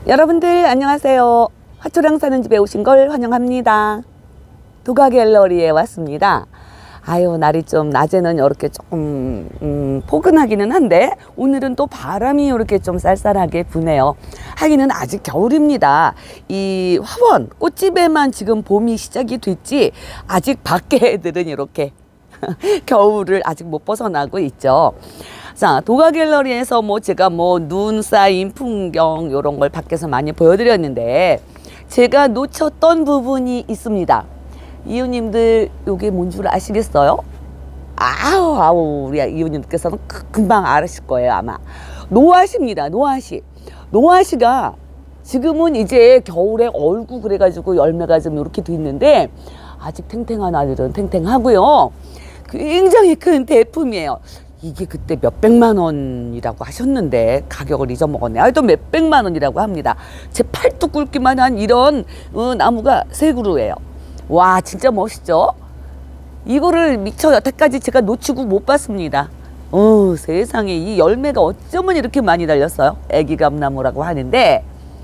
여러분들 안녕하세요. 화초량 사는 집에 오신 걸 환영합니다. 도가 갤러리에 왔습니다. 아유, 날이 좀 낮에는 이렇게 조금 포근하기는 한데 오늘은 또 바람이 이렇게 좀 쌀쌀하게 부네요. 하기는 아직 겨울입니다. 이 화원 꽃집에만 지금 봄이 시작이 됐지 아직 밖에 애들은 이렇게 겨울을 아직 못 벗어나고 있죠. 자, 도가 갤러리에서 제가 눈 쌓인 풍경 이런 걸 밖에서 많이 보여드렸는데 제가 놓쳤던 부분이 있습니다. 이웃님들 요게 뭔 줄 아시겠어요? 아우 우리 이웃님께서는 금방 알으실 거예요. 아마 노하시입니다. 노하시가 지금은 이제 겨울에 얼고 그래가지고 열매가 좀 이렇게 돼 있는데 아직 탱탱한 아들은 탱탱하고요. 굉장히 큰 대품이에요. 이게 그때 몇백만 원이라고 하셨는데 가격을 잊어먹었네. 또 몇백만 원이라고 합니다. 제 팔뚝 굵기만 한 이런 나무가 세 그루예요. 와, 진짜 멋있죠? 이거를 미처 여태까지 제가 놓치고 못 봤습니다. 세상에 이 열매가 어쩌면 이렇게 많이 달렸어요. 애기감나무라고 하는데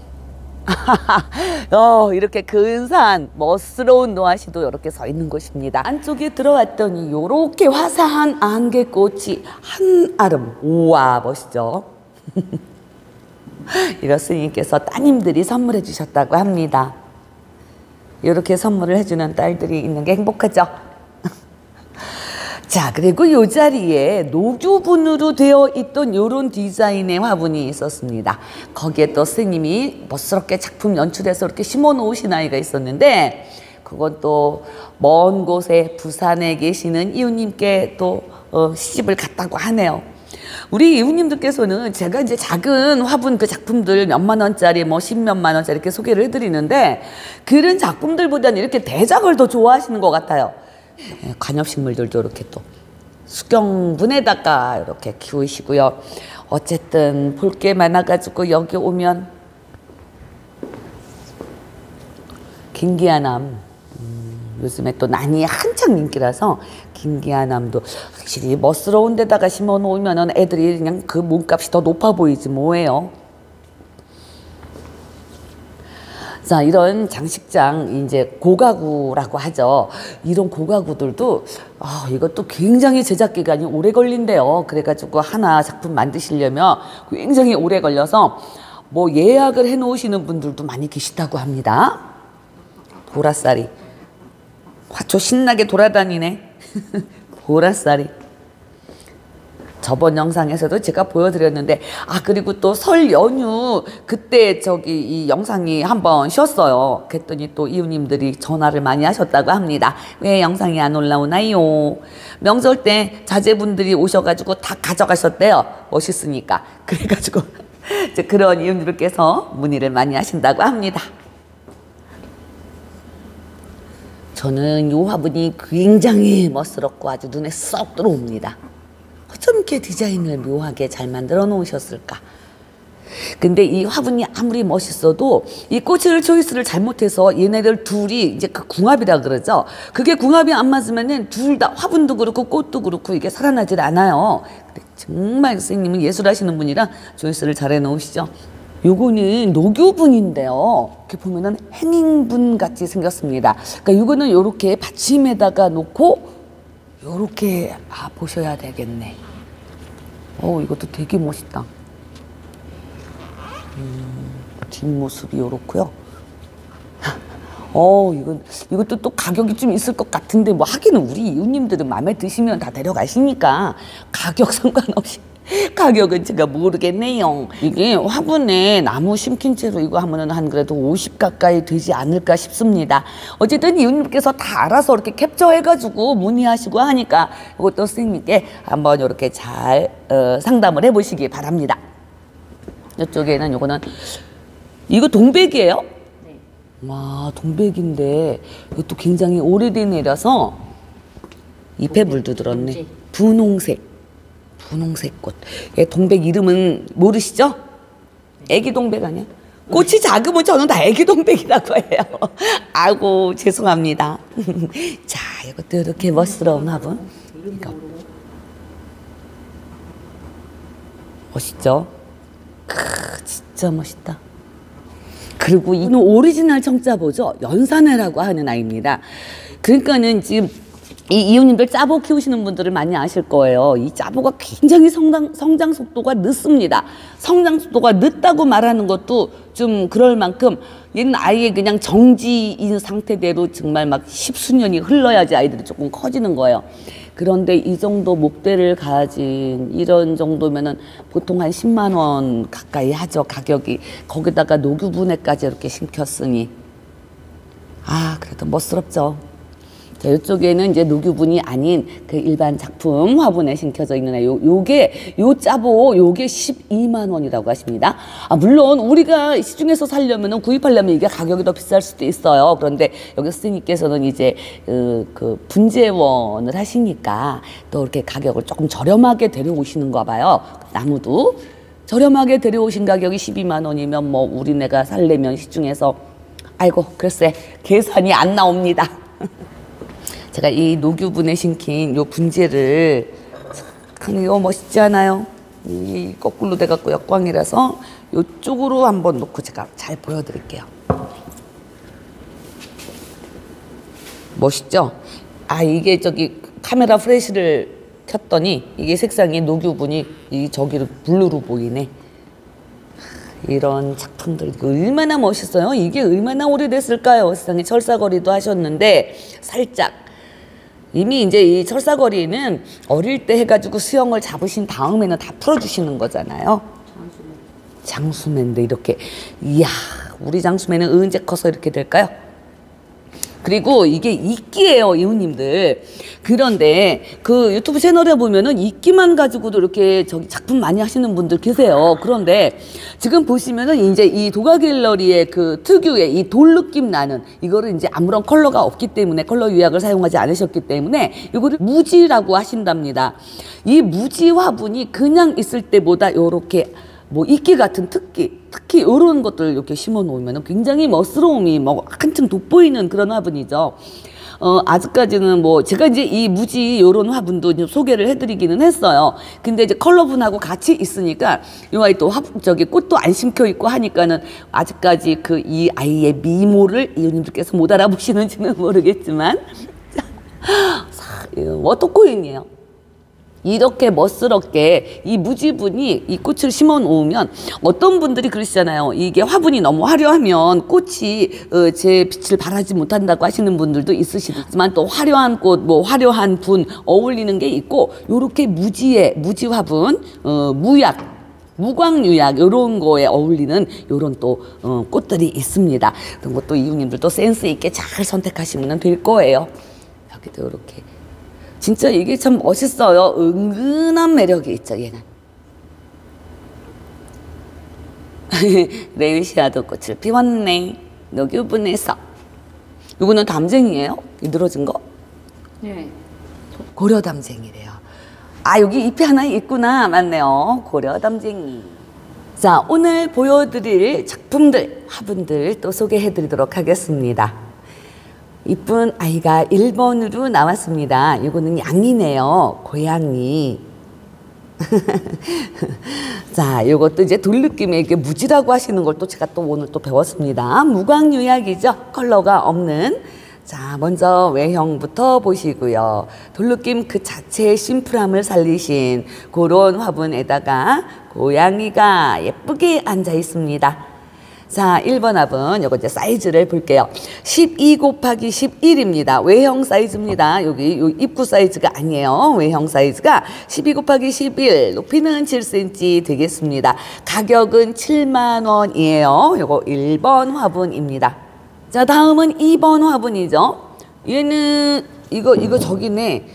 이렇게 근사한 멋스러운 노하시도 이렇게 서 있는 곳입니다. 안쪽에 들어왔더니 이렇게 화사한 안개꽃이 한아름. 우와, 멋있죠? 이런 스님께서 따님들이 선물해 주셨다고 합니다. 이렇게 선물을 해주는 딸들이 있는 게 행복하죠? 자, 그리고 이 자리에 녹유분으로 되어 있던 이런 디자인의 화분이 있었습니다. 거기에 또 스님이 멋스럽게 작품 연출해서 이렇게 심어 놓으신 아이가 있었는데 그건 또 먼 곳에 부산에 계시는 이웃님께 또 시집을 갔다고 하네요. 우리 이웃님들께서는 제가 이제 작은 화분 그 작품들 몇만 원짜리 십몇만 원짜리 이렇게 소개를 해드리는데 그런 작품들보다는 이렇게 대작을 더 좋아하시는 것 같아요. 관엽식물들도 이렇게 또 수경분에다가 이렇게 키우시고요. 어쨌든 볼 게 많아가지고 여기 오면 김기아남 요즘에 또 난이 한창 인기라서 김기아남도 확실히 멋스러운 데다가 심어 놓으면은 애들이 그냥 그 몸값이 더 높아 보이지 뭐예요. 자, 이런 장식장 이제 고가구라고 하죠. 이런 고가구들도 이것도 굉장히 제작 기간이 오래 걸린대요. 그래가지고 하나 작품 만드시려면 굉장히 오래 걸려서 예약을 해 놓으시는 분들도 많이 계시다고 합니다. 보라쌀이 화초 신나게 돌아다니네. 보라쌀이. 저번 영상에서도 제가 보여드렸는데 그리고 또 설 연휴 그때 이 영상이 한번 쉬었어요. 그랬더니 또 이웃님들이 전화를 많이 하셨다고 합니다. 왜 영상이 안 올라오나요? 명절 때 자제분들이 오셔가지고 다 가져가셨대요. 멋있으니까. 그래가지고 이제 그런 이웃님들께서 문의를 많이 하신다고 합니다. 저는 이 화분이 굉장히 멋스럽고 아주 눈에 쏙 들어옵니다. 어쩜 이렇게 디자인을 묘하게 잘 만들어 놓으셨을까? 근데 이 화분이 아무리 멋있어도 이 꽃을 초이스를 잘못해서 얘네들 둘이 이제 그 궁합이라 그러죠. 그게 궁합이 안 맞으면은 둘 다 화분도 그렇고 꽃도 그렇고 이게 살아나질 않아요. 근데 정말 선생님은 예술하시는 분이라 초이스를 잘 해 놓으시죠. 요거는 녹유분인데요. 이렇게 보면은 해밍분 같이 생겼습니다. 그러니까 요거는 요렇게 받침에다가 놓고 요렇게 보셔야 되겠네. 이것도 되게 멋있다. 뒷모습이 요렇고요. 이것도 또 가격이 좀 있을 것 같은데 하기는 우리 이웃님들은 마음에 드시면 다 데려가시니까 가격 상관없이 가격은 제가 모르겠네요. 이게 화분에 나무 심긴 채로 이거 하면은 한 그래도 50 가까이 되지 않을까 싶습니다. 어쨌든 이웃님께서 다 알아서 이렇게 캡처해가지고 문의하시고 하니까 이것도 선생님께 한번 이렇게 잘 상담을 해보시기 바랍니다. 이쪽에는 요거는 이거 동백이에요? 네. 와, 동백인데 이것도 굉장히 오래된 애라서 잎에 물도 들었네. 분홍색 꽃. 동백 이름은 모르시죠? 애기 동백 아니야? 꽃이 작으면 저는 다 애기 동백이라고 해요. 아이고, 죄송합니다. 자, 이것도 이렇게 멋스러운 화분. 이거. 멋있죠? 진짜 멋있다. 그리고 이는 오리지널 청자보죠. 연산회라고 하는 아이입니다. 그러니까는 지금 이 이웃님들 짜보 키우시는 분들을 많이 아실 거예요. 이 짜보가 굉장히 성장 속도가 늦습니다. 성장 속도가 늦다고 말하는 것도 좀 그럴 만큼 얘는 아예 그냥 정지인 상태대로 정말 막 십수년이 흘러야지 아이들이 조금 커지는 거예요. 그런데 이 정도 목대를 가진 이런 정도면은 보통 한 10만 원 가까이 하죠, 가격이. 거기다가 녹유분해까지 이렇게 심켰으니. 아, 그래도 멋스럽죠. 자, 이쪽에는 이제 녹유분이 아닌 그 일반 작품 화분에 심겨져 있는 애. 요 짜보, 요게 12만 원이라고 하십니다. 아, 물론 우리가 시중에서 사려면은 구입하려면 이게 가격이 더 비쌀 수도 있어요. 그런데 여기 스님께서는 이제 그 분재원을 하시니까 또 이렇게 가격을 조금 저렴하게 데려오시는가 봐요. 나무도 저렴하게 데려오신 가격이 12만 원이면 뭐 우리네가 살려면 시중에서 아이고 글쎄 계산이 안 나옵니다. 제가 이 녹유분에 심긴 요 분재를 이거 멋있지 않아요? 이 거꾸로 돼갖고 역광이라서 요쪽으로 한번 놓고 제가 잘 보여드릴게요. 멋있죠? 아, 이게 저기 카메라 프레시를 켰더니 이게 색상이 녹유분이 이 저기를 블루로 보이네. 이런 작품들 얼마나 멋있어요. 이게 얼마나 오래됐을까요? 세상에. 철사거리도 하셨는데 살짝 이미 이제 이 철사거리는 어릴 때 해가지고 수영을 잡으신 다음에는 다 풀어주시는 거잖아요. 장수맨인데 이렇게, 이야, 우리 장수맨은 언제 커서 이렇게 될까요? 그리고 이게 이끼예요, 이웃님들. 그런데 그 유튜브 채널에 보면은 이끼만 가지고도 이렇게 저기 작품 많이 하시는 분들 계세요. 그런데 지금 보시면은 이제 이 도가 갤러리의 그 특유의 이 돌 느낌 나는 이거를 이제 아무런 컬러가 없기 때문에 컬러 유약을 사용하지 않으셨기 때문에 이거를 무지라고 하신답니다. 이 무지 화분이 그냥 있을 때보다 요렇게 뭐 이끼 같은 특히 이런 것들 이렇게 심어 놓으면 굉장히 멋스러움이 뭐 한층 돋보이는 그런 화분이죠. 아직까지는 뭐 제가 이제 이 무지 요런 화분도 좀 소개를 해드리기는 했어요. 근데 이제 컬러분하고 같이 있으니까 요 아이 또 저기 꽃도 안 심겨 있고 하니까는 아직까지 그 이 아이의 미모를 이웃님들께서 못 알아보시는지는 모르겠지만 워터코인이에요. 이렇게 멋스럽게 이 무지분이 이 꽃을 심어 놓으면 어떤 분들이 그러시잖아요. 이게 화분이 너무 화려하면 꽃이 제 빛을 발하지 못한다고 하시는 분들도 있으시지만 또 화려한 꽃, 뭐 화려한 분 어울리는 게 있고 요렇게 무지 화분, 무광유약 이런 거에 어울리는 요런 또 꽃들이 있습니다. 그런 것도 이웃님들도 센스 있게 잘 선택하시면 될 거예요. 여기도 이렇게. 진짜 이게 참 멋있어요. 은근한 매력이 있죠, 얘는. 레이시아도 꽃을 피웠네. 녹유분에서. 이거는 담쟁이에요? 이 늘어진 거? 네. 고려 담쟁이래요. 아, 여기 잎이 하나 있구나. 맞네요. 고려 담쟁이. 자, 오늘 보여드릴 작품들, 화분들 또 소개해드리도록 하겠습니다. 이쁜 아이가 1번으로 나왔습니다. 이거는 양이네요. 고양이. 자, 이것도 이제 돌 느낌의 이게 무지라고 하시는 걸 또 제가 또 오늘 또 배웠습니다. 무광유약이죠. 컬러가 없는. 자, 먼저 외형부터 보시고요. 돌 느낌 그 자체의 심플함을 살리신 그런 화분에다가 고양이가 예쁘게 앉아 있습니다. 자, 1번 화분, 요거 이제 사이즈를 볼게요. 12 곱하기 11입니다. 외형 사이즈입니다. 여기 요 입구 사이즈가 아니에요. 외형 사이즈가 12 곱하기 11, 높이는 7cm 되겠습니다. 가격은 7만 원이에요. 요거 1번 화분입니다. 자, 다음은 2번 화분이죠. 얘는 이거 저기네.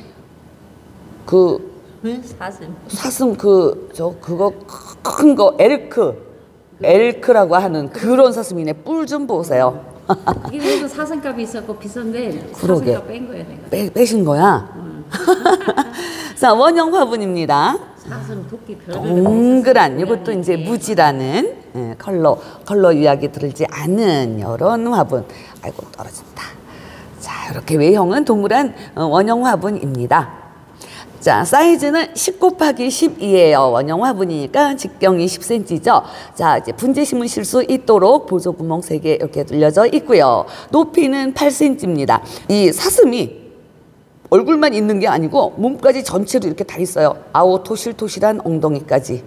사슴 그거 큰 거 엘크라고 하는 그런 사슴이네. 뿔 좀 보세요. 이게 그래도 사슴값이 있었고 비싼데 그러게. 사슴값 뺀 거야 내가. 빼신 거야? 자, 원형 화분입니다. 사슴 토끼 별별 동그란 이것도 이제 무지라는 컬러 유약이 들지 않은 이런 화분. 아이고 떨어진다. 자, 이렇게 외형은 동그란 원형 화분입니다. 자, 사이즈는 10 곱하기 12예요. 원형 화분이니까 직경이 10cm죠. 자, 이제 분재 심으실 수 있도록 보조 구멍 3개 이렇게 뚫려져 있고요. 높이는 8cm입니다. 이 사슴이 얼굴만 있는 게 아니고 몸까지 전체로 이렇게 다 있어요. 아우, 토실토실한 엉덩이까지.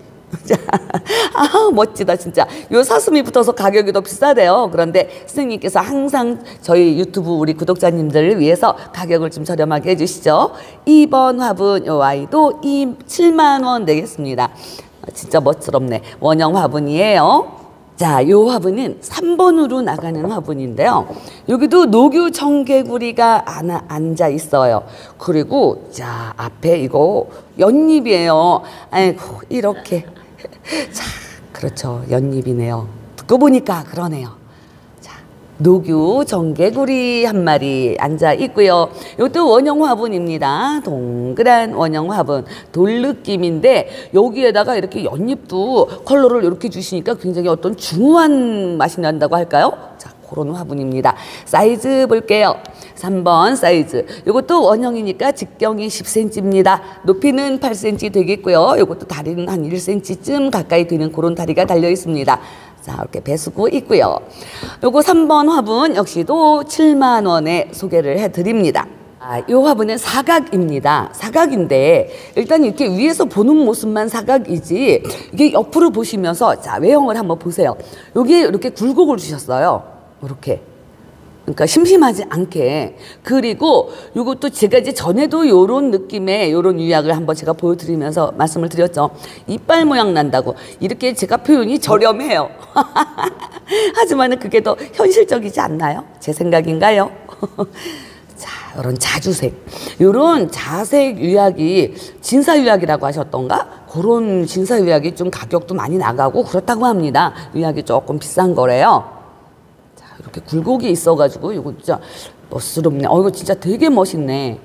아, 멋지다 진짜. 요 사슴이 붙어서 가격이 더 비싸대요. 그런데 선생님께서 항상 저희 유튜브 우리 구독자님들을 위해서 가격을 좀 저렴하게 해주시죠. 2번 화분 요 아이도 7만 원 내겠습니다. 진짜 멋스럽네. 원형 화분이에요. 자, 요 화분은 3번으로 나가는 화분인데요. 여기도 녹유 청개구리가 앉아 있어요. 그리고 자, 앞에 이거 연잎이에요. 아이고, 이렇게. 자, 그렇죠. 연잎이네요. 듣고 보니까 그러네요. 자, 녹유 정개구리 한 마리 앉아 있고요. 이것도 원형 화분입니다. 동그란 원형 화분. 돌 느낌인데 여기에다가 이렇게 연잎도 컬러를 이렇게 주시니까 굉장히 어떤 중후한 맛이 난다고 할까요? 자, 그런 화분입니다. 사이즈 볼게요. 3번 사이즈. 이것도 원형이니까 직경이 10cm입니다. 높이는 8cm 되겠고요. 이것도 다리는 한 1cm쯤 가까이 되는 그런 다리가 달려 있습니다. 자, 이렇게 배수구 있고요. 요거 3번 화분 역시도 7만 원에 소개를 해드립니다. 아, 이 화분은 사각입니다. 사각인데 일단 이렇게 위에서 보는 모습만 사각이지 이게 옆으로 보시면서 자, 외형을 한번 보세요. 여기에 이렇게 굴곡을 주셨어요. 이렇게. 그러니까 심심하지 않게. 그리고 이것도 제가 이제 전에도 요런 느낌의 요런 유약을 한번 제가 보여드리면서 말씀을 드렸죠. 이빨 모양 난다고. 이렇게 제가 표현이 저렴해요. 하지만은 그게 더 현실적이지 않나요? 제 생각인가요? 자, 요런 자주색. 요런 자색 유약이 진사유약이라고 하셨던가? 그런 진사유약이 좀 가격도 많이 나가고 그렇다고 합니다. 유약이 조금 비싼 거래요. 이렇게 굴곡이 있어가지고 이거 진짜 멋스럽네. 이거 진짜 되게 멋있네.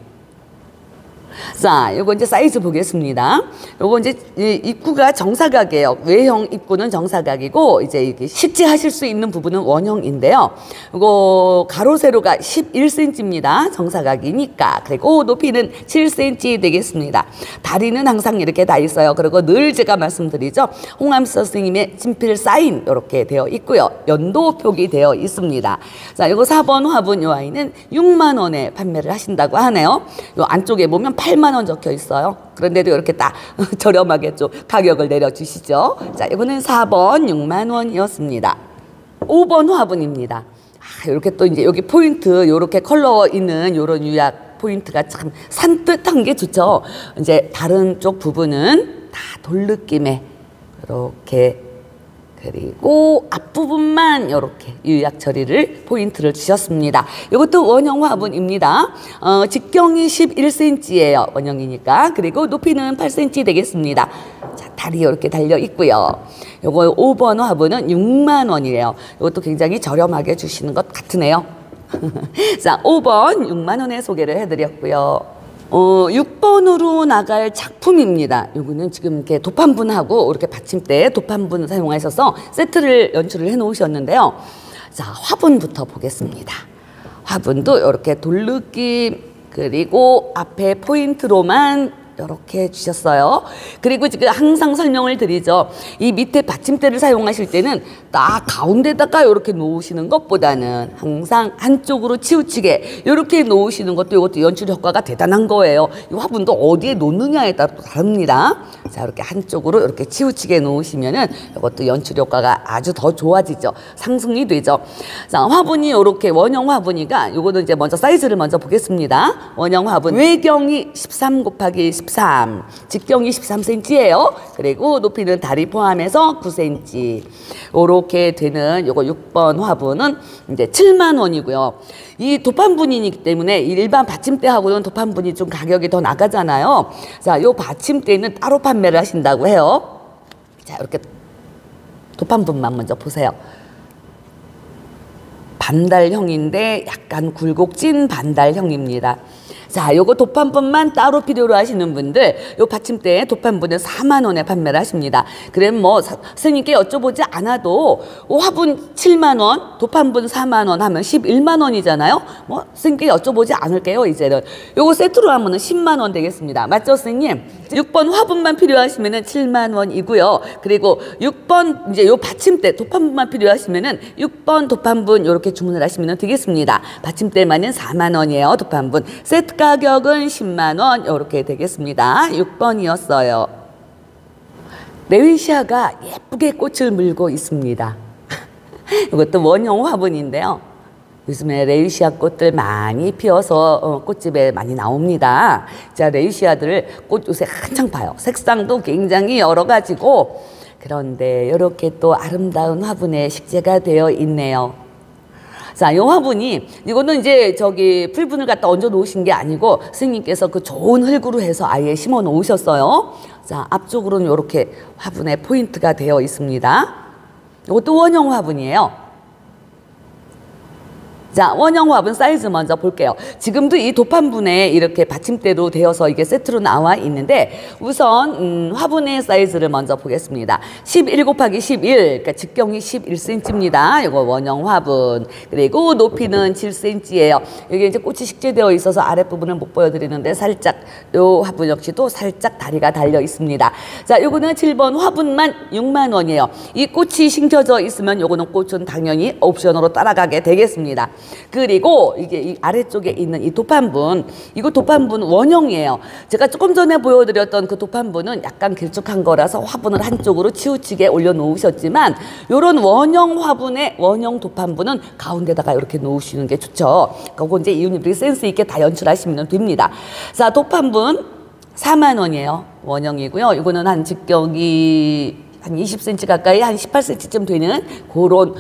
자, 요거 이제 사이즈 보겠습니다. 요거 이제 입구가 정사각이에요. 외형 입구는 정사각이고 이제 이게 식재하실 수 있는 부분은 원형인데요. 요거 가로 세로가 11cm입니다. 정사각이니까. 그리고 높이는 7cm 되겠습니다. 다리는 항상 이렇게 다 있어요. 그리고 늘 제가 말씀드리죠. 홍암서 스님의 친필 사인 이렇게 되어 있고요. 연도 표기 되어 있습니다. 자, 요거 4번 화분 요 아이는 6만 원에 판매를 하신다고 하네요. 요 안쪽에 보면 8만 원 적혀 있어요. 그런데도 이렇게 딱 저렴하게 좀 가격을 내려주시죠. 자, 이거는 4번 6만 원이었습니다. 5번 화분입니다. 아, 이렇게 또 이제 여기 포인트, 이렇게 컬러 있는 이런 유약 포인트가 참 산뜻한 게 좋죠. 이제 다른 쪽 부분은 다 돌 느낌의 이렇게 그리고 앞부분만 이렇게 유약 처리를 포인트를 주셨습니다. 이것도 원형 화분입니다. 직경이 11cm예요. 원형이니까. 그리고 높이는 8cm 되겠습니다. 자, 다리 이렇게 달려 있고요. 요거 5번 화분은 6만 원이래요. 이것도 굉장히 저렴하게 주시는 것 같으네요. 자, 5번 6만 원에 소개를 해드렸고요. 6번으로 나갈 작품입니다. 요거는 지금 이렇게 도판분하고 이렇게 받침대에 도판분 사용하셔서 세트를 연출을 해 놓으셨는데요. 자, 화분부터 보겠습니다. 화분도 이렇게 돌 느낌 그리고 앞에 포인트로만 이렇게 주셨어요. 그리고 지금 항상 설명을 드리죠. 이 밑에 받침대를 사용하실 때는 딱 가운데다가 이렇게 놓으시는 것보다는 항상 한쪽으로 치우치게 이렇게 놓으시는 것도 이것도 연출 효과가 대단한 거예요. 이 화분도 어디에 놓느냐에 따라 또 다릅니다. 자, 이렇게 한쪽으로 이렇게 치우치게 놓으시면은 이것도 연출 효과가 아주 더 좋아지죠. 상승이 되죠. 자, 화분이 이렇게 원형 화분이가 요거는 이제 먼저 사이즈를 먼저 보겠습니다. 원형 화분 외경이 13 곱하기 13, 직경이 13cm예요. 그리고 높이는 다리 포함해서 9cm. 이렇게 되는 요거 6번 화분은 이제 7만 원이고요. 이 도판분이기 때문에 일반 받침대하고는 도판분이 좀 가격이 더 나가잖아요. 자, 요 받침대는 따로 판매를 하신다고 해요. 자, 이렇게 도판분만 먼저 보세요. 반달형인데 약간 굴곡진 반달형입니다. 자, 요거 도판분만 따로 필요로 하시는 분들, 요 받침대 도판분은 4만 원에 판매를 하십니다. 그럼 뭐 선생님께 여쭤보지 않아도 화분 7만 원, 도판분 4만 원 하면 11만 원이잖아요. 뭐 선생님께 여쭤보지 않을게요. 이제는 요거 세트로 하면은 10만 원 되겠습니다. 맞죠, 선생님? 6번 화분만 필요하시면은 7만 원이고요. 그리고 6번 이제 요 받침대 도판분만 필요하시면은 6번 도판분 요렇게 주문을 하시면 되겠습니다. 받침대만은 4만 원이에요. 도판분 세트 가격은 10만 원 이렇게 되겠습니다. 6번이었어요. 레위시아가 예쁘게 꽃을 물고 있습니다. 이것도 원형 화분인데요. 요즘에 레위시아 꽃들 많이 피어서 꽃집에 많이 나옵니다. 자, 레위시아들 꽃 요새 한창 봐요. 색상도 굉장히 여러 가지고, 그런데 이렇게 또 아름다운 화분에 식재가 되어 있네요. 자, 이 화분이, 이거는 이제 풀분을 갖다 얹어 놓으신 게 아니고 스님께서 그 좋은 흙으로 해서 아예 심어 놓으셨어요. 자, 앞쪽으로는 이렇게 화분에 포인트가 되어 있습니다. 이것도 원형 화분이에요. 자, 원형 화분 사이즈 먼저 볼게요. 지금도 이 도판분에 이렇게 받침대로 되어서 이게 세트로 나와 있는데, 우선 화분의 사이즈를 먼저 보겠습니다. 11 곱하기 11, 그러니까 직경이 11cm입니다. 이거 원형 화분. 그리고 높이는 7cm예요. 여기 이제 꽃이 식재되어 있어서 아랫부분을 못 보여드리는데, 살짝 요 화분 역시도 살짝 다리가 달려 있습니다. 자, 요거는 7번 화분만 6만 원이에요. 이 꽃이 심겨져 있으면 요거는 꽃은 당연히 옵션으로 따라가게 되겠습니다. 그리고 이게 이 아래쪽에 있는 이 도판분, 이거 도판분 원형이에요. 제가 조금 전에 보여드렸던 그 도판분은 약간 길쭉한 거라서 화분을 한쪽으로 치우치게 올려놓으셨지만, 요런 원형 화분의 원형 도판분은 가운데다가 이렇게 놓으시는 게 좋죠. 그거 이제 이웃님들이 센스 있게 다 연출하시면 됩니다. 자, 도판분 4만 원이에요. 원형이고요. 이거는 한 직경이 한 20cm 가까이, 한 18cm쯤 되는 그런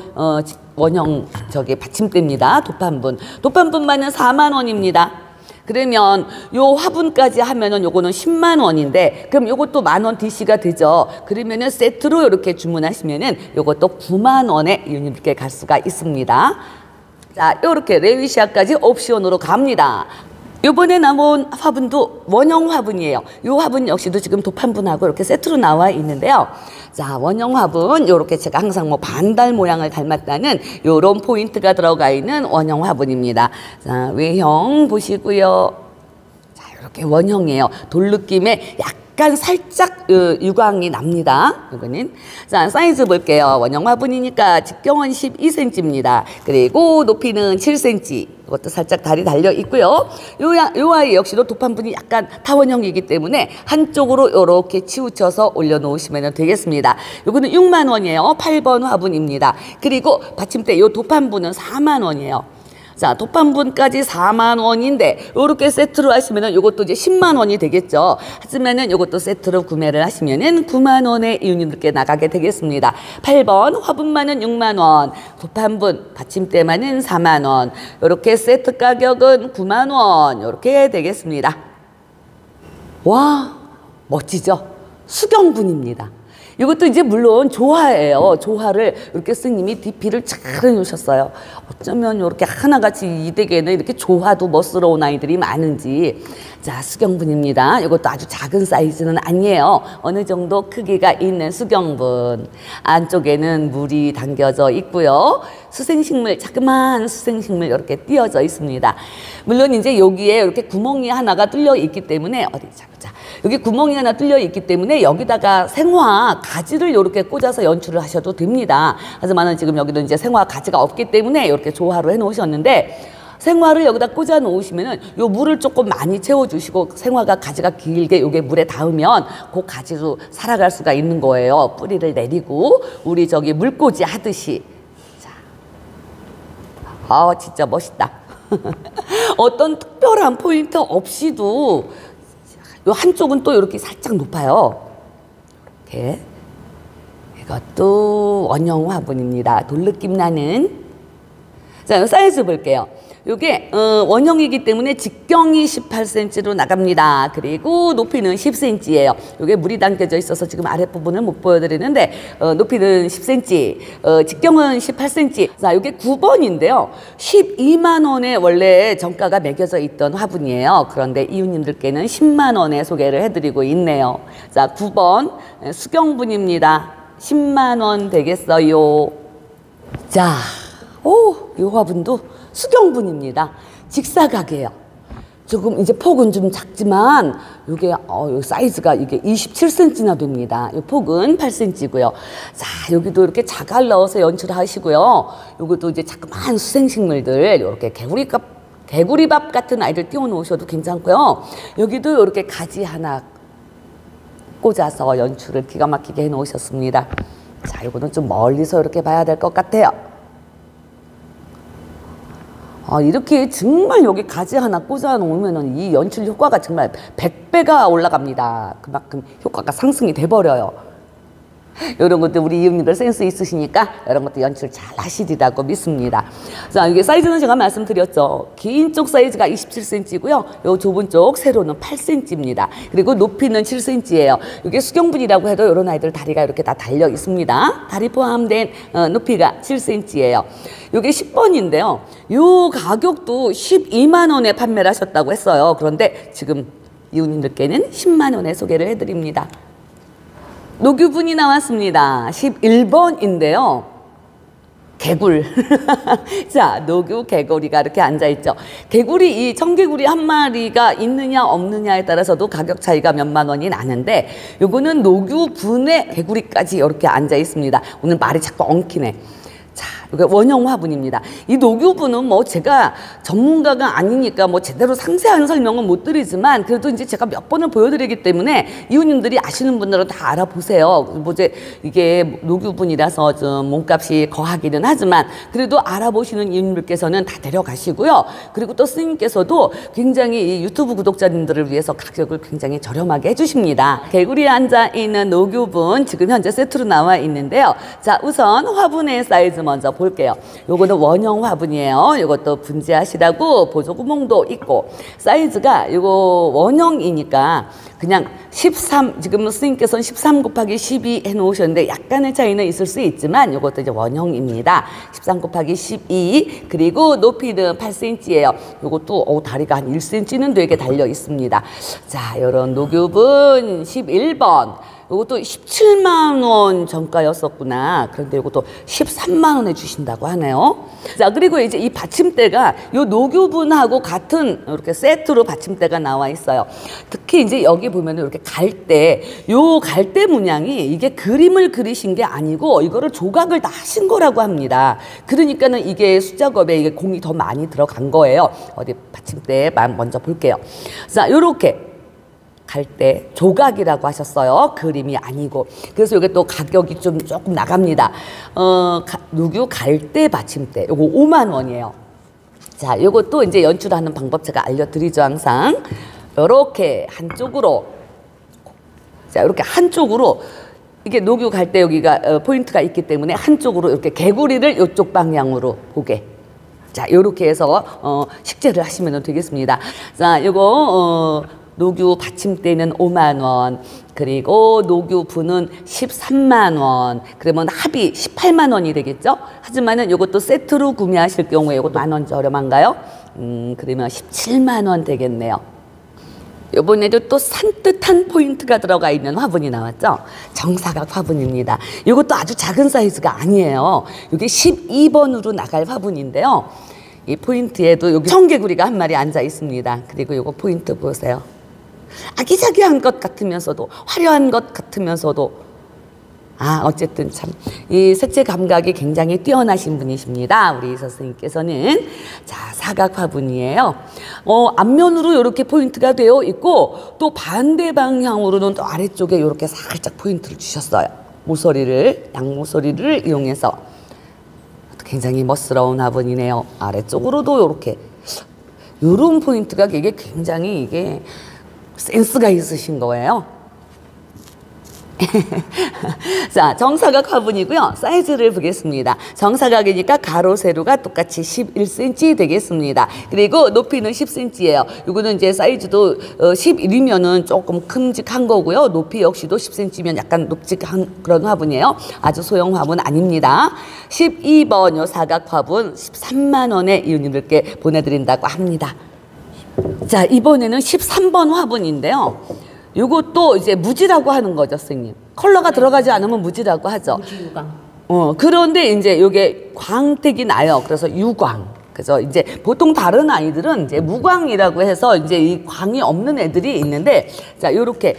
원형 받침대입니다. 도판분. 도판분만은 4만 원입니다. 그러면 요 화분까지 하면은 요거는 10만 원인데, 그럼 요것도 만원 DC가 되죠. 그러면은 세트로 이렇게 주문하시면은 요것도 9만 원에 유님께 갈 수가 있습니다. 자, 요렇게 레위시아까지 옵션으로 갑니다. 요번에 나온 화분도 원형 화분이에요. 요 화분 역시도 지금 도판분하고 이렇게 세트로 나와 있는데요. 자, 원형 화분, 요렇게 제가 항상 뭐 반달 모양을 닮았다는 요런 포인트가 들어가 있는 원형 화분입니다. 자, 외형 보시고요. 자, 요렇게 원형이에요. 돌 느낌의 약간 살짝 유광이 납니다. 이거는. 자, 사이즈 볼게요. 원형 화분이니까 직경은 12cm입니다. 그리고 높이는 7cm. 이것도 살짝 다리 달려 있고요. 요 아이 역시도 도판분이 약간 타원형이기 때문에 한쪽으로 이렇게 치우쳐서 올려놓으시면 되겠습니다. 요거는 6만 원이에요. 8번 화분입니다. 그리고 받침대 요 도판분은 4만 원이에요. 자, 도판분까지 4만 원인데 요렇게 세트로 하시면은 요것도 이제 10만 원이 되겠죠. 하지만은 요것도 세트로 구매를 하시면은 9만 원에 이웃님들께 나가게 되겠습니다. 8번 화분만은 6만 원, 도판분 받침대만은 4만 원. 요렇게 세트 가격은 9만 원. 요렇게 되겠습니다. 와, 멋지죠? 수경분입니다. 이것도 이제 물론 조화예요. 조화를 이렇게 스님이 DP를 잘 해놓으셨어요. 어쩌면 이렇게 하나같이 이 댁에는 이렇게 조화도 멋스러운 아이들이 많은지. 자, 수경분입니다. 이것도 아주 작은 사이즈는 아니에요. 어느 정도 크기가 있는 수경분. 안쪽에는 물이 담겨져 있고요. 수생식물, 자그마한 수생식물 이렇게 띄어져 있습니다. 물론 이제 여기에 이렇게 구멍이 하나가 뚫려 있기 때문에, 어디 잡자. 여기 구멍이 하나 뚫려 있기 때문에 여기다가 생화 가지를 이렇게 꽂아서 연출을 하셔도 됩니다. 하지만은 지금 여기는 이제 생화 가지가 없기 때문에 이렇게 조화로 해 놓으셨는데, 생화를 여기다 꽂아 놓으시면은 요 물을 조금 많이 채워주시고, 생화가 가지가 길게 요게 물에 닿으면 그 가지로 살아갈 수가 있는 거예요. 뿌리를 내리고 우리 물꽂이 하듯이. 자, 진짜 멋있다. 어떤 특별한 포인트 없이도 요 한쪽은 또 이렇게 살짝 높아요. 이렇게. 이것도 원형 화분입니다. 돌 느낌 나는. 자, 사이즈 볼게요. 요게 원형이기 때문에 직경이 18cm로 나갑니다. 그리고 높이는 10cm예요. 요게 물이 담겨져 있어서 지금 아랫부분을 못 보여드리는데 높이는 10cm, 직경은 18cm. 자, 요게 9번인데요. 12만 원에 원래 정가가 매겨져 있던 화분이에요. 그런데 이웃님들께는 10만 원에 소개를 해드리고 있네요. 자, 9번 수경분입니다. 10만 원 되겠어요. 자, 이 화분도 수경분입니다. 직사각이에요. 조금 이제 폭은 좀 작지만 이게 사이즈가 이게 27cm나 됩니다. 이 폭은 8cm고요. 자, 여기도 이렇게 자갈 넣어서 연출하시고요. 요것도 이제 자그마한 수생식물들 이렇게 개구리밥 같은 아이들 띄워 놓으셔도 괜찮고요. 여기도 이렇게 가지 하나 꽂아서 연출을 기가 막히게 해 놓으셨습니다. 자, 이거는 좀 멀리서 이렇게 봐야 될 것 같아요. 이렇게 정말 여기 가지 하나 꽂아 놓으면은 이 연출 효과가 정말 100배가 올라갑니다. 그만큼 효과가 상승이 돼버려요. 이런 것도 우리 이웃님들 센스 있으시니까 이런 것도 연출 잘 하시리라고 믿습니다. 자, 이게 사이즈는 제가 말씀드렸죠. 긴 쪽 사이즈가 27cm고요. 요 좁은 쪽 세로는 8cm입니다. 그리고 높이는 7cm예요. 이게 수경분이라고 해도 이런 아이들 다리가 이렇게 다 달려 있습니다. 다리 포함된 높이가 7cm예요. 이게 10번인데요. 요 가격도 12만 원에 판매를 하셨다고 했어요. 그런데 지금 이웃님들께는 10만 원에 소개를 해드립니다. 녹유분이 나왔습니다. 11번인데요. 개굴. 자, 녹유 개구리가 이렇게 앉아있죠. 개구리, 이 청개구리 한 마리가 있느냐 없느냐에 따라서도 가격 차이가 몇만 원이 나는데 요거는 녹유분에 개구리까지 이렇게 앉아있습니다. 오늘 말이 자꾸 엉키네. 자, 이게 원형 화분입니다. 이 녹유분은 뭐 제가 전문가가 아니니까 뭐 제대로 상세한 설명은 못 드리지만 그래도 이제 제가 몇 번을 보여드리기 때문에 이웃님들이 아시는 분들은 다 알아보세요. 뭐 이게 녹유분이라서 좀 몸값이 거하기는 하지만 그래도 알아보시는 이웃님들께서는 다 데려가시고요. 그리고 또 스님께서도 굉장히 이 유튜브 구독자님들을 위해서 가격을 굉장히 저렴하게 해주십니다. 개구리에 앉아있는 녹유분 지금 현재 세트로 나와 있는데요. 자, 우선 화분의 사이즈 먼저 볼게요. 요거는 원형 화분이에요. 요것도 분재하시라고 보조구멍도 있고 사이즈가 요거 원형이니까 그냥 13 지금 스님께서는 13 곱하기 12 해놓으셨는데 약간의 차이는 있을 수 있지만 요것도 이제 원형입니다. 13 곱하기 12 그리고 높이는 8cm예요. 요것도 다리가 한 1cm는 되게 달려 있습니다. 자, 요런 녹유분 11번 이것도 17만 원 정가였었구나. 그런데 이것도 13만 원에 주신다고 하네요. 자, 그리고 이제 이 받침대가 요 녹유분하고 같은 이렇게 세트로 받침대가 나와 있어요. 특히 이제 여기 보면은 이렇게 갈대, 요 갈대 문양이 이게 그림을 그리신 게 아니고 이거를 조각을 다 하신 거라고 합니다. 그러니까는 이게 수작업에 이게 공이 더 많이 들어간 거예요. 어디 받침대만 먼저 볼게요. 자, 요렇게 갈대 조각이라고 하셨어요. 그림이 아니고. 그래서 이게 또 가격이 좀 조금 나갑니다. 녹유 갈대 받침대 요거 5만 원이에요. 자, 요것도 이제 연출하는 방법 제가 알려드리죠. 항상 요렇게 한쪽으로, 자, 이렇게 한쪽으로 이게 녹유 갈대 여기가 포인트가 있기 때문에 한쪽으로 이렇게 개구리를 이쪽 방향으로 보게. 자, 요렇게 해서 식재를 하시면 되겠습니다. 자, 요거 녹유 받침대는 5만 원, 그리고 녹유분은 13만 원, 그러면 합이 18만 원이 되겠죠? 하지만은 이것도 세트로 구매하실 경우에 이것도 만 원 저렴한가요? 그러면 17만 원 되겠네요. 이번에도 또 산뜻한 포인트가 들어가 있는 화분이 나왔죠? 정사각 화분입니다. 이것도 아주 작은 사이즈가 아니에요. 이게 12번으로 나갈 화분인데요. 이 포인트에도 여기 청개구리가 한 마리 앉아 있습니다. 그리고 이거 포인트 보세요. 아기자기한 것 같으면서도 화려한 것 같으면서도 어쨌든 참 이 색채 감각이 굉장히 뛰어나신 분이십니다. 우리 선생님께서는. 자, 사각 화분이에요. 앞면으로 이렇게 포인트가 되어 있고 또 반대 방향으로는 또 아래쪽에 이렇게 살짝 포인트를 주셨어요. 모서리를, 양모서리를 이용해서 굉장히 멋스러운 화분이네요. 아래쪽으로도 이렇게 이런 포인트가 이게 굉장히 이게 센스가 있으신 거예요. 자, 정사각 화분이고요. 사이즈를 보겠습니다. 정사각이니까 가로, 세로가 똑같이 11cm 되겠습니다. 그리고 높이는 10cm예요. 이거는 이제 사이즈도 11이면은 조금 큼직한 거고요. 높이 역시도 10cm면 약간 높직한 그런 화분이에요. 아주 소형 화분 아닙니다. 12번 요 사각 화분 13만 원에 이웃님들께 보내드린다고 합니다. 자, 이번에는 13번 화분인데요. 요것도 이제 무지라고 하는 거죠, 선생님. 컬러가 들어가지 않으면 무지라고 하죠. 무지유광. 그런데 이제 요게 광택이 나요. 그래서 유광. 그래서 이제 보통 다른 아이들은 이제 무광이라고 해서 이제 이 광이 없는 애들이 있는데, 자, 요렇게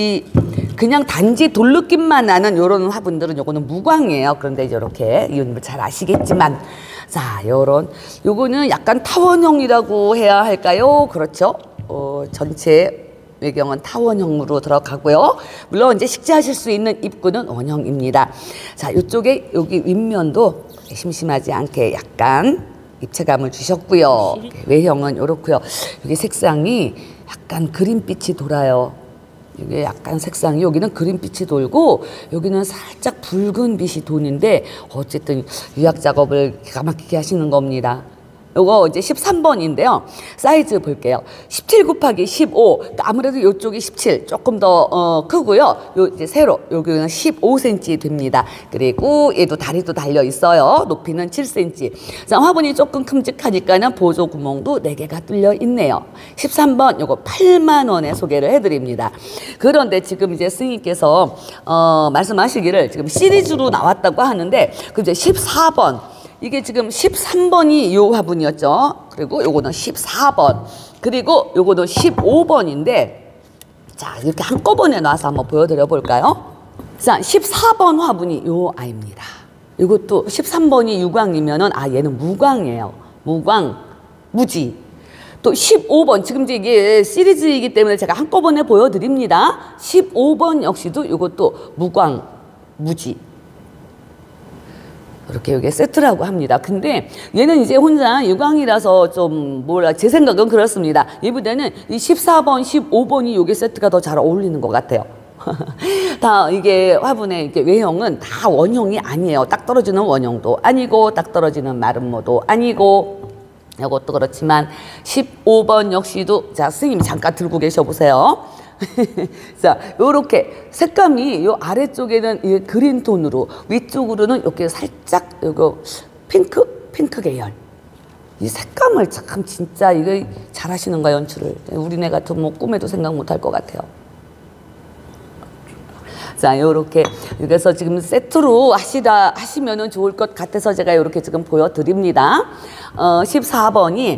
그냥 단지 돌 느낌만 나는 요런 화분들은 요거는 무광이에요. 그런데 이제 요렇게 이웃님들 잘 아시겠지만, 자, 요거는 약간 타원형이라고 해야 할까요? 그렇죠. 전체 외경은 타원형으로 들어가고요. 물론 이제 식재하실 수 있는 입구는 원형입니다. 자, 이쪽에 여기 윗면도 심심하지 않게 약간 입체감을 주셨고요. 외형은 이렇고요. 여기 색상이 약간 그린빛이 돌아요. 이게 약간 색상이 여기는 그린빛이 돌고 여기는 살짝 붉은 빛이 도는데 어쨌든 유약 작업을 기가 막히게 하시는 겁니다. 요거 이제 13번인데요. 사이즈 볼게요. 17 곱하기 15. 아무래도 요쪽이 17. 조금 더 크고요. 요 이제 세로 여기는 15cm 됩니다. 그리고 얘도 다리도 달려 있어요. 높이는 7cm. 자, 화분이 조금 큼직하니까는 보조 구멍도 4개가 뚫려 있네요. 13번 요거 8만 원에 소개를 해드립니다. 그런데 지금 이제 스님께서 말씀하시기를 지금 시리즈로 나왔다고 하는데 그 이제 14번. 이게 지금 13번이 요 화분이었죠. 그리고 요거는 14번. 그리고 요거는 15번인데, 자, 이렇게 한꺼번에 놔서 한번 보여드려 볼까요? 자, 14번 화분이 요 아이입니다. 이것도 13번이 유광이면은, 얘는 무광이에요. 무광, 무지. 또 15번, 지금 이제 이게 시리즈이기 때문에 제가 한꺼번에 보여드립니다. 15번 역시도 이것도 무광, 무지. 이렇게 여기 세트라고 합니다. 근데 얘는 이제 혼자 유광이라서 좀 제 생각은 그렇습니다. 얘보다는 이 14번, 15번이 요게 세트가 더 잘 어울리는 것 같아요. 다 이게 화분의 이게 외형은 다 원형이 아니에요. 딱 떨어지는 원형도 아니고 딱 떨어지는 마름모도 아니고 이것도 그렇지만 15번 역시도 자, 스님이 잠깐 들고 계셔 보세요. 자, 요렇게 색감이 요 아래쪽에는 이 그린 톤으로 위쪽으로는 이렇게 살짝 요거 핑크 계열. 이 색감을 참 진짜 이거 잘하시는 거야, 연출을. 우리네 같은 뭐 꿈에도 생각 못 할 것 같아요. 자, 요렇게 그래서 지금 세트로 하시면은 좋을 것 같아서 제가 요렇게 지금 보여드립니다. 14번이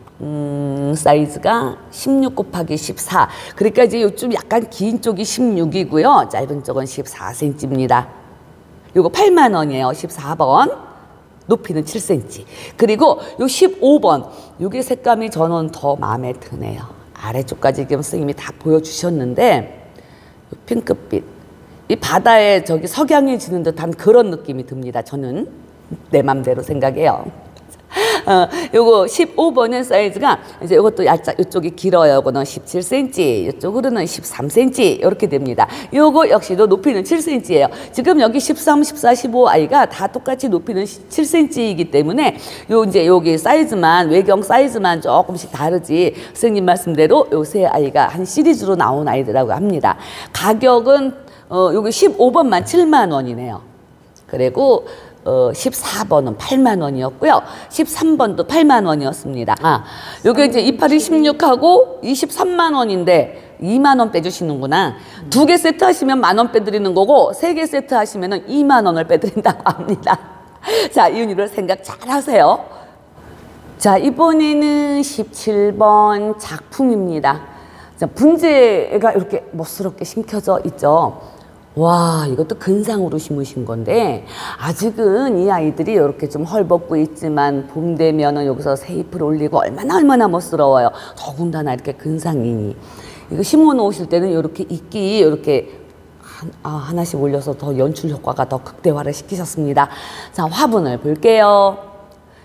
사이즈가 16 곱하기 14. 그러니까 이제 요즘 약간 긴 쪽이 16이고요. 짧은 쪽은 14cm입니다. 요거 8만 원이에요. 14번. 높이는 7cm. 그리고 요 15번. 요게 색감이 저는 더 마음에 드네요. 아래쪽까지 지금 선생님이 다 보여주셨는데 요 핑크빛. 이 바다에 저기 석양해지는 듯한 그런 느낌이 듭니다. 저는 내 맘대로 생각해요. 요거 15번의 사이즈가 이제 요것도 얇짝 이쪽이 길어요. 요거는 17cm, 이쪽으로는 13cm 이렇게 됩니다. 요거 역시도 높이는 7cm예요. 지금 여기 13, 14, 15 아이가 다 똑같이 높이는 7cm이기 때문에 요 이제 여기 사이즈만 외경 사이즈만 조금씩 다르지. 선생님 말씀대로 요 세 아이가 한 시리즈로 나온 아이들이라고 합니다. 가격은 여기 15번만 7만 원이네요. 그리고 14번은 8만 원이었고요. 13번도 8만 원이었습니다. 요게 이제 28이 16하고 23만 원인데 2만 원 빼주시는구나. 2개 세트 하시면 만 원 빼드리는 거고 3개 세트 하시면은 2만 원을 빼드린다고 합니다. 자, 이윤이를 생각 잘 하세요. 자, 이번에는 17번 작품입니다. 자, 분재가 이렇게 멋스럽게 심겨져 있죠. 와, 이것도 근상으로 심으신 건데 아직은 이 아이들이 이렇게 좀 헐벗고 있지만 봄 되면은 여기서 새 잎을 올리고 얼마나 멋스러워요. 더군다나 이렇게 근상이니 이거 심어 놓으실 때는 이렇게 잎이 이렇게 하나씩 올려서 더 연출 효과가 더 극대화를 시키셨습니다. 자, 화분을 볼게요.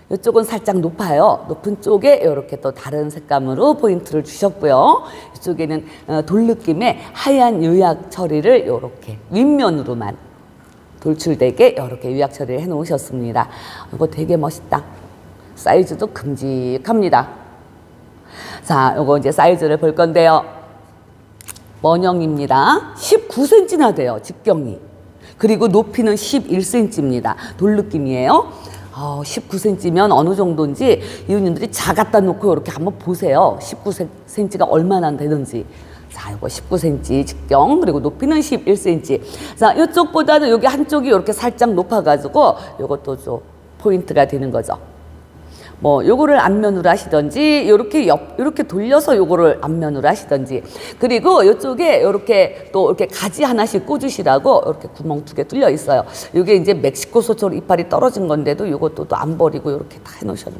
이쪽은 살짝 높아요. 높은 쪽에 이렇게 또 다른 색감으로 포인트를 주셨고요. 이쪽에는 돌 느낌의 하얀 요약 처리를 이렇게 윗면으로만 돌출되게 이렇게 요약 처리를 해 놓으셨습니다. 이거 되게 멋있다. 사이즈도 큼직합니다. 자, 요거 이제 사이즈를 볼 건데요. 원형입니다. 19cm나 돼요, 직경이. 그리고 높이는 11cm입니다. 돌 느낌이에요. 19cm면 어느 정도인지 이웃님들이 작았다 놓고 이렇게 한번 보세요. 19cm가 얼마나 되는지. 자, 이거 19cm 직경, 그리고 높이는 11cm. 자, 이쪽보다는 여기 한쪽이 이렇게 살짝 높아가지고 이것도 좀 포인트가 되는 거죠. 뭐 요거를 앞면으로 하시던지 이렇게 돌려서 요거를 앞면으로 하시던지, 그리고 이쪽에 이렇게 또 이렇게 가지 하나씩 꽂으시라고 이렇게 구멍 2개 뚫려 있어요. 요게 이제 멕시코 소처럼 이파리 떨어진 건데도 요것도 또 안 버리고 이렇게 다 해놓으셨네.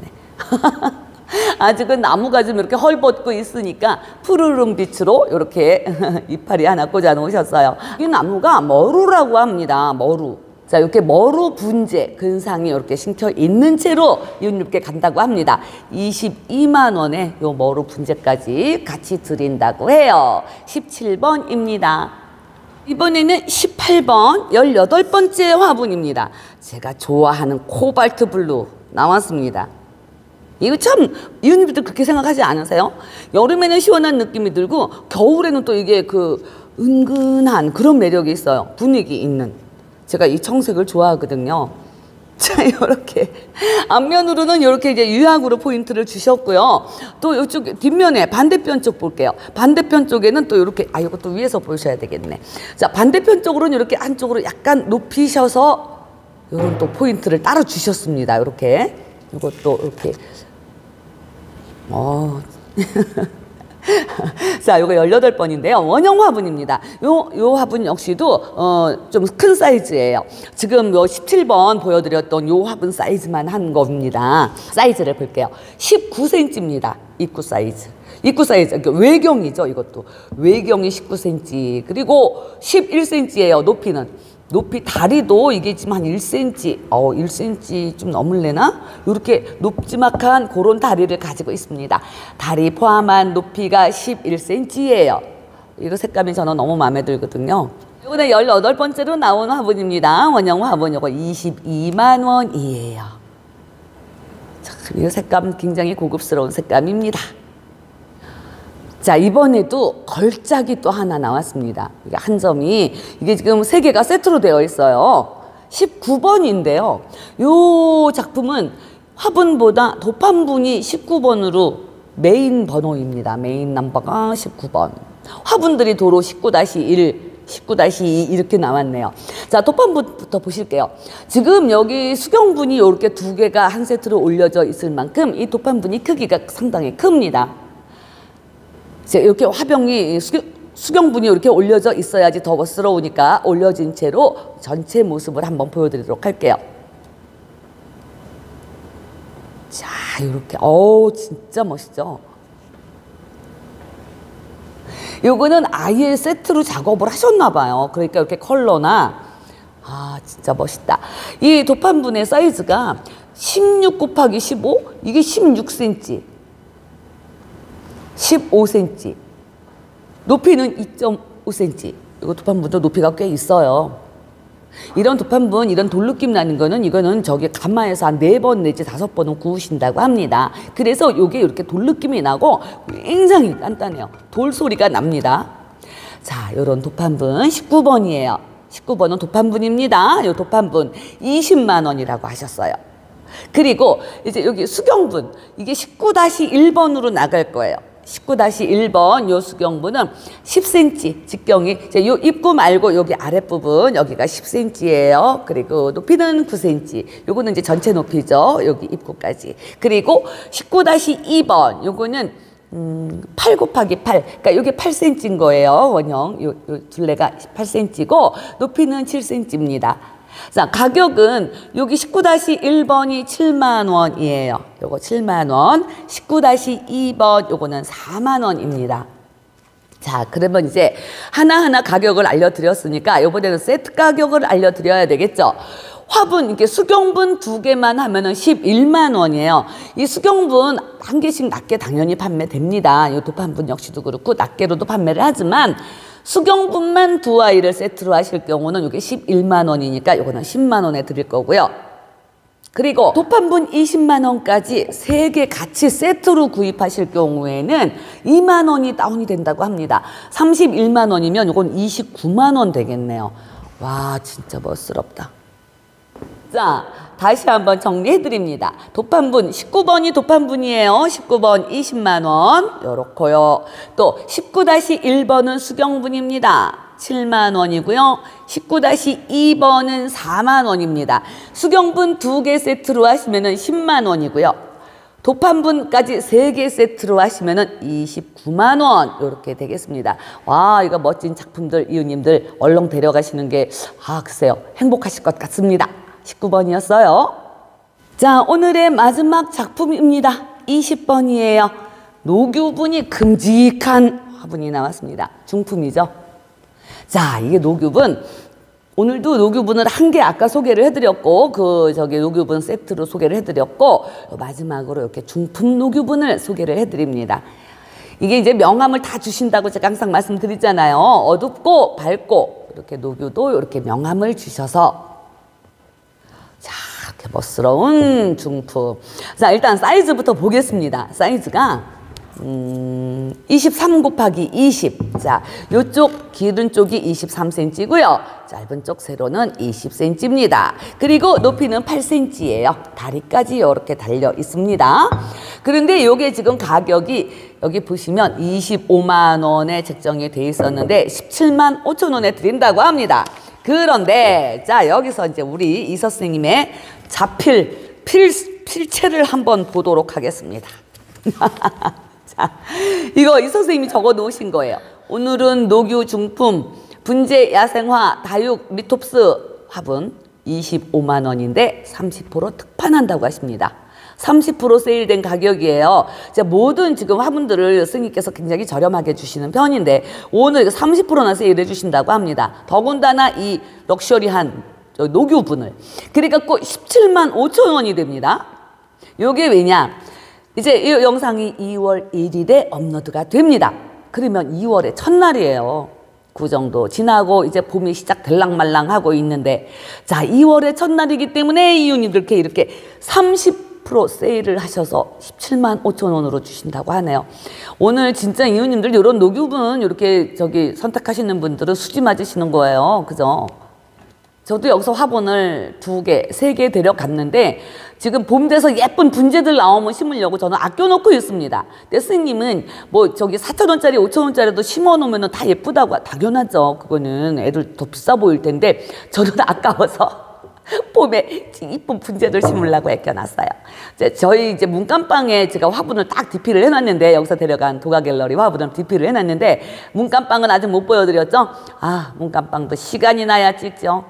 아직은 나무가 좀 이렇게 헐벗고 있으니까 푸르른 빛으로 이렇게 이파리 하나 꽂아 놓으셨어요. 이 나무가 머루라고 합니다. 머루. 자, 이렇게 머루 분재 근상이 이렇게 심겨 있는 채로 이웃님께 간다고 합니다. 22만 원에 요 머루 분재까지 같이 드린다고 해요. 17번입니다. 이번에는 18번 18번째 화분입니다. 제가 좋아하는 코발트 블루 나왔습니다. 이거 참 이웃님들 그렇게 생각하지 않으세요? 여름에는 시원한 느낌이 들고 겨울에는 또 이게 그 은근한 그런 매력이 있어요. 분위기 있는. 제가 이 청색을 좋아하거든요. 자, 이렇게 앞면으로는 이렇게 이제 유약으로 포인트를 주셨고요. 또 이쪽 뒷면에 반대편 쪽 볼게요. 반대편 쪽에는 또 이렇게, 이것도 위에서 보셔야 되겠네. 자, 반대편 쪽으로는 이렇게 안쪽으로 약간 높이셔서 이런 또 포인트를 따로 주셨습니다. 이렇게 이것도 이렇게 자, 요거 18번인데요. 원형 화분입니다. 요 화분 역시도 좀 큰 사이즈예요. 지금 요 17번 보여드렸던 요 화분 사이즈만 한 겁니다. 사이즈를 볼게요. 19cm입니다. 입구 사이즈. 입구 사이즈, 그러니까 외경이죠. 이것도 외경이 19cm, 그리고 11cm예요. 높이는. 높이 다리도 이게 지금 한 1cm, 1cm 좀 넘을래나? 이렇게 높지막한 그런 다리를 가지고 있습니다. 다리 포함한 높이가 11cm예요. 이거 색감이 저는 너무 마음에 들거든요. 이번에 18번째로 나온 화분입니다. 원형 화분, 이거 22만 원이에요. 참, 이 색감 굉장히 고급스러운 색감입니다. 자, 이번에도 걸작이 또 하나 나왔습니다. 이게 한 점이, 이게 지금 3개가 세트로 되어 있어요. 19번인데요. 요 작품은 화분보다 도판분이 19번으로 메인 번호입니다. 메인 넘버가 19번. 화분들이 도로 19-1, 19-2 이렇게 나왔네요. 자, 도판분부터 보실게요. 지금 여기 수경분이 이렇게 2개가 한 세트로 올려져 있을 만큼 이 도판분이 크기가 상당히 큽니다. 이렇게 화병이 수경분이 이렇게 올려져 있어야지 더 멋스러우니까 올려진 채로 전체 모습을 한번 보여드리도록 할게요. 자, 이렇게 진짜 멋있죠? 요거는 아예 세트로 작업을 하셨나 봐요. 그러니까 이렇게 컬러나 진짜 멋있다. 이 도판분의 사이즈가 16 곱하기 15, 이게 16cm. 15cm, 높이는 2.5cm. 이거 도판분도 높이가 꽤 있어요. 이런 도판분, 이런 돌 느낌 나는 거는, 이거는 저기 가마에서 한 4번 내지 5번은 구우신다고 합니다. 그래서 이게 이렇게 돌 느낌이 나고 굉장히 단단해요. 돌 소리가 납니다. 자, 요런 도판분 19번이에요. 19번은 도판분입니다. 요 도판분 20만 원이라고 하셨어요. 그리고 이제 여기 수경분, 이게 19-1번으로 나갈 거예요. 19-1번 요 수경분은 10cm, 직경이 이제 요 입구 말고 여기 아랫부분 여기가 10cm예요. 그리고 높이는 9cm. 요거는 이제 전체 높이죠. 여기 입구까지. 그리고 19-2번 요거는 8 곱하기 8. 그러니까 요게 8cm인 거예요. 원형. 요 둘레가 8cm고 높이는 7cm입니다. 자, 가격은 여기 19-1번이 7만 원이에요. 요거 7만 원. 19-2번 요거는 4만 원입니다. 자, 그러면 이제 하나하나 가격을 알려드렸으니까 이번에는 세트 가격을 알려드려야 되겠죠. 화분, 이렇게 수경분 2개만 하면은 11만 원이에요. 이 수경분 1개씩 낱개 당연히 판매됩니다. 이 도판분 역시도 그렇고 낱개로도 판매를 하지만 수경분만 2아이를 세트로 하실 경우는 이게 11만 원이니까 이거는 10만 원에 드릴 거고요. 그리고 도판분 20만 원까지 3개 같이 세트로 구입하실 경우에는 2만 원이 다운이 된다고 합니다. 31만 원이면 이건 29만 원 되겠네요. 와, 진짜 멋스럽다. 자, 다시 한번 정리해 드립니다. 도판분 19번이 도판분이에요. 19번 20만 원 요렇고요. 또 19-1번은 수경분입니다. 7만 원이고요. 19-2번은 4만 원입니다. 수경분 2개 세트로 하시면은 10만 원이고요. 도판분까지 3개 세트로 하시면은 29만 원 이렇게 되겠습니다. 와, 이거 멋진 작품들 이웃님들 얼렁 데려가시는 게 글쎄요, 행복하실 것 같습니다. 19번이었어요. 자, 오늘의 마지막 작품입니다. 20번이에요. 노규분이 큼직한 화분이 나왔습니다. 중품이죠. 자, 이게 노규분. 오늘도 노규분을 1개 아까 소개를 해드렸고, 노규분 세트로 소개를 해드렸고, 마지막으로 이렇게 중품 노규분을 소개를 해드립니다. 이게 이제 명암을 다 주신다고 제가 항상 말씀드리잖아요. 어둡고 밝고, 이렇게 노규도 이렇게 명암을 주셔서 자, 이렇게 멋스러운 중품. 자, 일단 사이즈부터 보겠습니다. 사이즈가 23 곱하기 20. 자, 요쪽 길은 쪽이 23cm고요. 짧은 쪽 세로는 20cm입니다. 그리고 높이는 8cm예요. 다리까지 이렇게 달려 있습니다. 그런데 요게 지금 가격이 여기 보시면 25만 원에 책정이 돼 있었는데 17만 5천 원에 드린다고 합니다. 그런데 자, 여기서 이제 우리 이 선생님의 자필 필체를 한번 보도록 하겠습니다. 자, 이거 이 선생님이 적어 놓으신 거예요. 오늘은 노규 중품 분재 야생화 다육 리톱스 화분 25만 원인데 30% 특판한다고 하십니다. 30% 세일된 가격이에요. 모든 지금 화분들을 스님께서 굉장히 저렴하게 주시는 편인데 오늘 30%나 세일해 주신다고 합니다. 더군다나 이 럭셔리한 노규분을. 그래갖고 17만 5천 원이 됩니다. 요게 왜냐? 이제 이 영상이 2월 1일에 업로드가 됩니다. 그러면 2월의 첫날이에요. 그 정도 지나고 이제 봄이 시작 될랑말랑 하고 있는데, 자, 2월의 첫날이기 때문에 이웃님들께 이렇게 30% 세일을 하셔서 17만 5천 원으로 주신다고 하네요. 오늘 진짜 이웃님들 이런 노규분 이렇게 선택하시는 분들은 수지 맞으시는 거예요. 그죠? 저도 여기서 화분을 2개, 3개 데려갔는데 지금 봄 돼서 예쁜 분재들 나오면 심으려고 저는 아껴놓고 있습니다. 근데 스님은 뭐 4,000원짜리, 5,000원짜리도 심어놓으면 다 예쁘다고. 당연하죠. 그거는 애들 더 비싸 보일 텐데 저는 아까워서 봄에 이쁜 분재들 심으려고 아껴놨어요. 저희 이제 문간방에 제가 화분을 딱 DP를 해놨는데, 여기서 데려간 도가갤러리 화분을 DP를 해놨는데 문간방은 아직 못 보여드렸죠? 문간방도 시간이 나야 찍죠.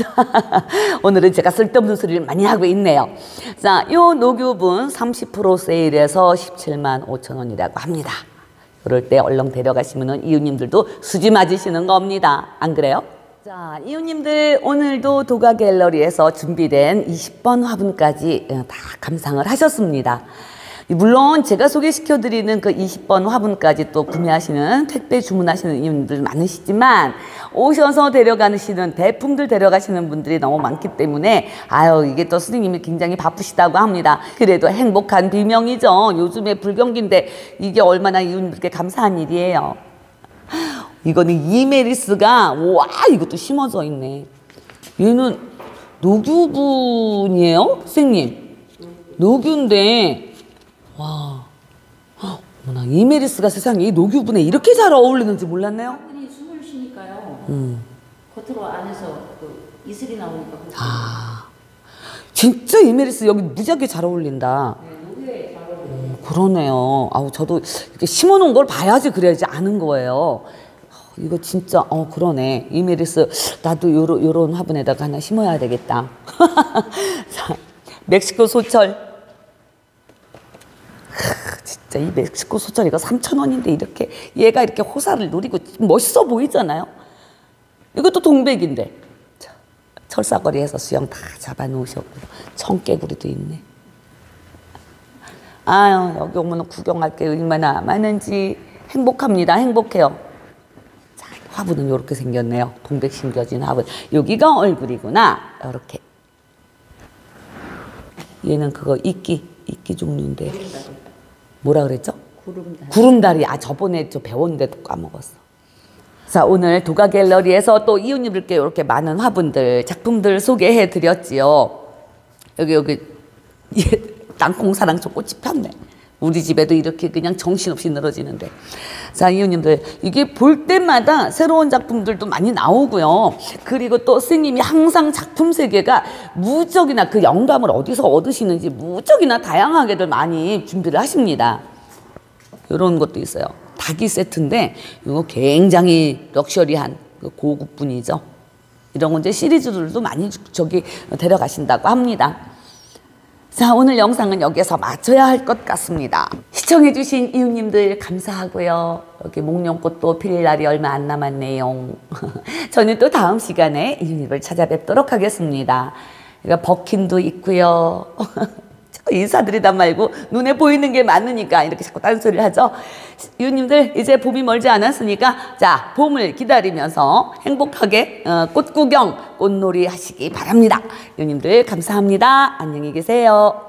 오늘은 제가 쓸데없는 소리를 많이 하고 있네요. 자, 요 노규분 30% 세일해서 17만 5천 원이라고 합니다. 그럴 때 얼렁 데려가시면 이웃님들도 수지 맞으시는 겁니다. 안 그래요? 자, 이웃님들 오늘도 도가갤러리에서 준비된 20번 화분까지 다 감상을 하셨습니다. 물론 제가 소개시켜드리는 그 20번 화분까지 또 구매하시는, 택배 주문하시는 이웃님들 많으시지만 오셔서 데려가시는, 대품들 데려가시는 분들이 너무 많기 때문에 이게 또 스님이 굉장히 바쁘시다고 합니다. 그래도 행복한 비명이죠. 요즘에 불경기인데 이게 얼마나 이웃님들께 감사한 일이에요. 이거는 이메리스가, 와, 이것도 심어져 있네. 얘는 노규분이에요, 선생님? 노규인데, 와, 어머나, 이메리스가 세상에 이 노규분에 이렇게 잘 어울리는지 몰랐네요. 화분이 숨을 쉬니까요. 겉으로 안에서 이슬이 나오니까. 진짜 이메리스 여기 무지하게 잘 어울린다. 네, 노규에 잘 어울려요. 그러네요. 저도 이렇게 심어놓은 걸 봐야지 그래야지 아는 거예요. 이거 진짜 그러네. 이메리스 나도 요런 화분에다가 하나 심어야 되겠다. 자, 멕시코 소철. 진짜 이 멕시코 소철이가 3,000원인데 이렇게 얘가 이렇게 호사를 누리고 멋있어 보이잖아요. 이것도 동백인데. 자, 철사거리에서 수영 다 잡아놓으셨고 청개구리도 있네. 아유, 여기 오면 구경할 게 얼마나 많은지 행복합니다. 행복해요. 자, 화분은 이렇게 생겼네요. 동백 심겨진 화분. 여기가 얼굴이구나. 이렇게. 얘는 그거 이끼 종류인데. 뭐라 그랬죠? 구름다리. 구름다리. 아, 저번에 저 배웠는데도 까먹었어. 자, 오늘 도가 갤러리에서 또 이웃님들께 이렇게 많은 화분들, 작품들 소개해 드렸지요. 여기 땅콩 사랑초 꽃이 폈네. 우리 집에도 이렇게 그냥 정신없이 늘어지는데. 자, 이웃님들, 이게 볼 때마다 새로운 작품들도 많이 나오고요. 그리고 또 스님이 항상 작품 세계가 무척이나 그 영감을 어디서 얻으시는지 무척이나 다양하게들 많이 준비를 하십니다. 이런 것도 있어요. 닭이 세트인데 이거 굉장히 럭셔리한 고급분이죠. 이런 거 이제 시리즈들도 많이 저기 데려가신다고 합니다. 자, 오늘 영상은 여기서 마쳐야 할 것 같습니다. 시청해주신 이웃님들 감사하고요. 여기 목련꽃도 필 날이 얼마 안 남았네요. 저는 또 다음 시간에 이웃님을 찾아뵙도록 하겠습니다. 버킨도 있고요. 인사드리다 말고 눈에 보이는 게 많으니까 이렇게 자꾸 딴소리를 하죠. 이웃님들, 이제 봄이 멀지 않았으니까 자, 봄을 기다리면서 행복하게 꽃 구경, 꽃놀이 하시기 바랍니다. 이웃님들 감사합니다. 안녕히 계세요.